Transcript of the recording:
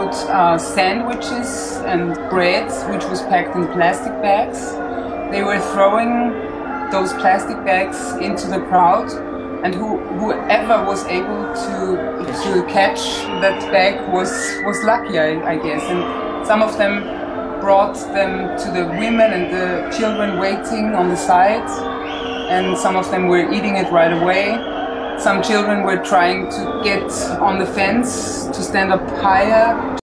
brought sandwiches and bread, which was packed in plastic bags. They were throwing those plastic bags into the crowd, and whoever was able to catch that bag was lucky, I guess. And some of them brought them to the women and the children waiting on the side, and some of them were eating it right away. Some children were trying to get on the fence to stand up higher.